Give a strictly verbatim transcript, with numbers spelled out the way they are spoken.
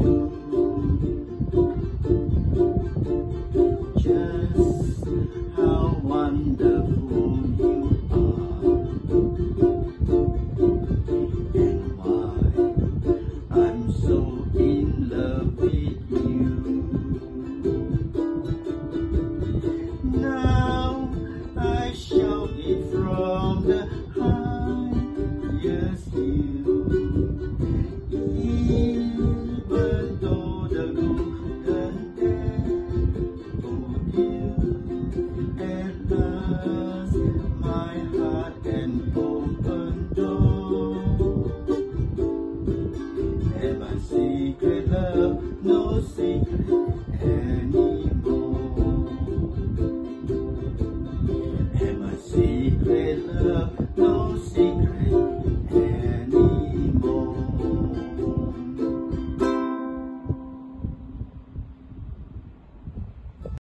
Just how wonderful you are, and why I'm so in love with you. Now I shout it from the highest hill, even though the golden daffodil at last my heart an open door, and my secret love no secret